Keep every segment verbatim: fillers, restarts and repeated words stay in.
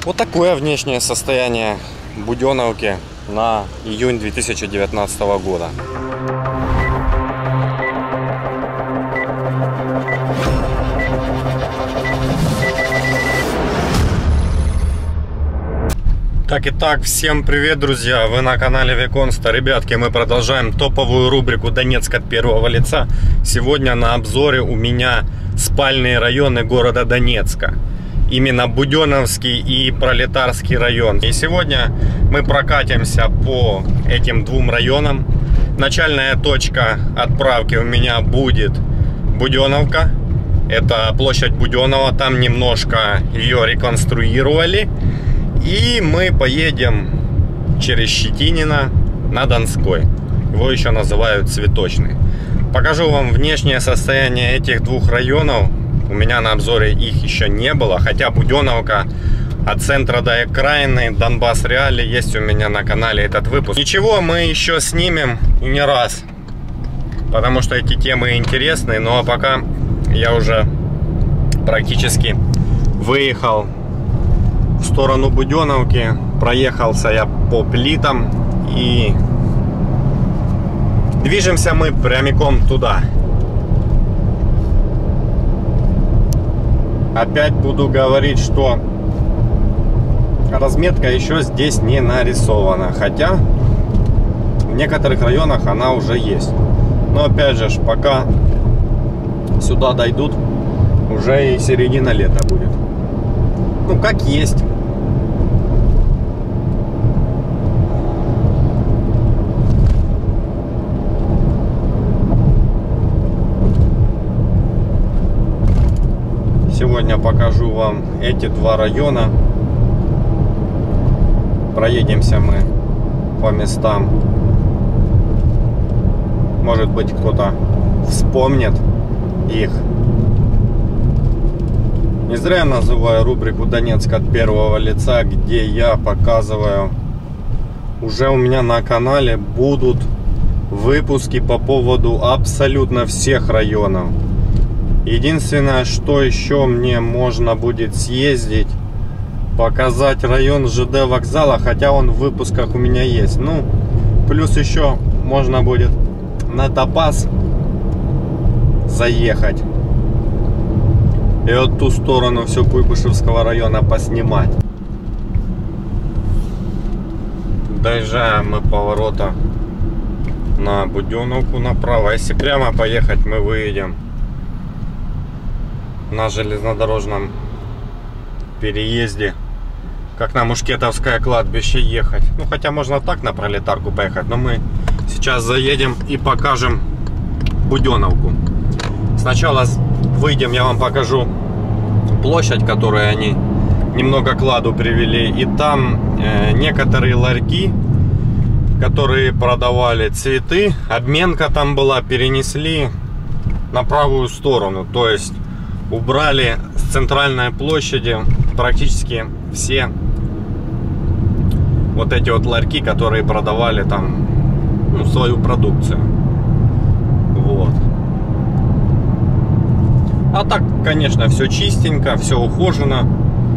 Вот такое внешнее состояние Буденновки на июнь две тысячи девятнадцатого года. Так, итак, всем привет, друзья! Вы на канале Виконста. Ребятки, мы продолжаем топовую рубрику «Донецк от первого лица». Сегодня на обзоре у меня спальные районы города Донецка. Именно Буденновский и Пролетарский район. И сегодня мы прокатимся по этим двум районам. Начальная точка отправки у меня будет Буденновка. Это площадь Буденного. Там немножко ее реконструировали. И мы поедем через Щетинино на Донской. Его еще называют Цветочный. Покажу вам внешнее состояние этих двух районов. У меня на обзоре их еще не было. Хотя Буденновка от центра до окраины, Донбасс Реали, есть у меня на канале этот выпуск. Ничего, мы еще снимем и не раз. Потому что эти темы интересные. Ну а пока я уже практически выехал в сторону Буденновки, проехался я по плитам и движемся мы прямиком туда. Опять буду говорить, что разметка еще здесь не нарисована, хотя в некоторых районах она уже есть. Но опять же, пока сюда дойдут, уже и середина лета будет. Ну, как есть. Сегодня покажу вам эти два района. Проедемся мы по местам. Может быть, кто-то вспомнит их. Не зря я называю рубрику «Донецк от первого лица», где я показываю, уже у меня на канале будут выпуски по поводу абсолютно всех районов. Единственное, что еще мне можно будет съездить, показать район ЖД вокзала, хотя он в выпусках у меня есть. Ну, плюс еще можно будет на Топаз заехать. И вот ту сторону все Куйбышевского района поснимать. Доезжаем мы поворота на Буденновку направо. Если прямо поехать, мы выедем на железнодорожном переезде, как на Мушкетовское кладбище ехать. Ну, хотя можно так на Пролетарку поехать, но мы сейчас заедем и покажем Буденновку. Сначала выйдем, я вам покажу площадь, которую они немного к ладу привели. И там э, некоторые ларьки, которые продавали цветы, обменка там была, перенесли на правую сторону. То есть убрали с центральной площади практически все вот эти вот ларьки, которые продавали там, ну, свою продукцию. Вот. А так, конечно, все чистенько, все ухожено.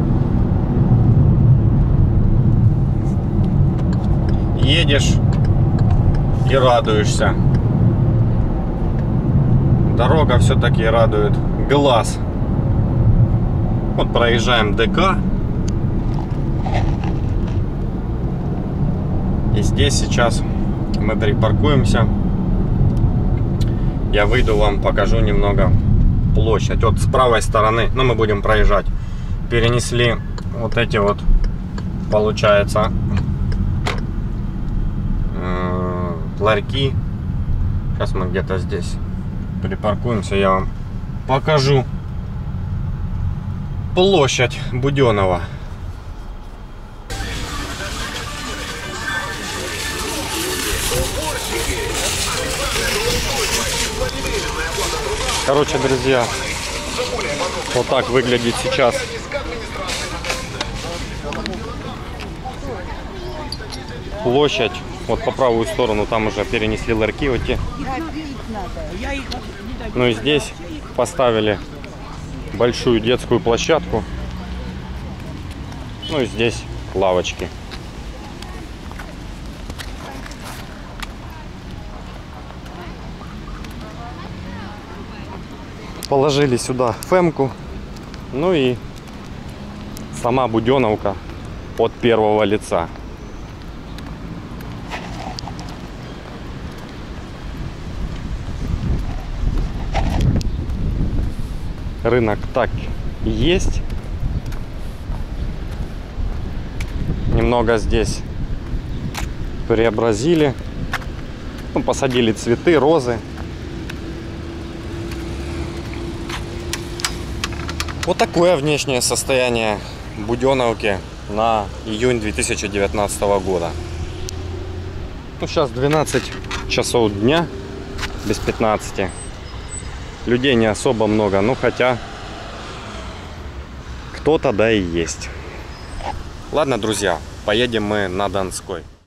Едешь и радуешься. Дорога все-таки радует глаз. Вот проезжаем ДК. И здесь сейчас мы припаркуемся. Я выйду, вам покажу немного площадь. Вот с правой стороны, ну, мы будем проезжать, перенесли вот эти вот, получается, э, ларьки. Сейчас мы где-то здесь припаркуемся, я вам покажу площадь Буденного. Короче, друзья, вот так выглядит сейчас площадь. Вот по правую сторону там уже перенесли ларьки вот те. Ну и здесь поставили большую детскую площадку. Ну и здесь лавочки. Положили сюда фемку. Ну и сама Буденовка от первого лица. Рынок так и есть. Немного здесь преобразили. Ну, посадили цветы, розы. Вот такое внешнее состояние Буденовки на июнь две тысячи девятнадцатого года. Ну, сейчас двенадцать часов дня, без пятнадцати. Людей не особо много, ну хотя кто-то да и есть. Ладно, друзья, поедем мы на Донской.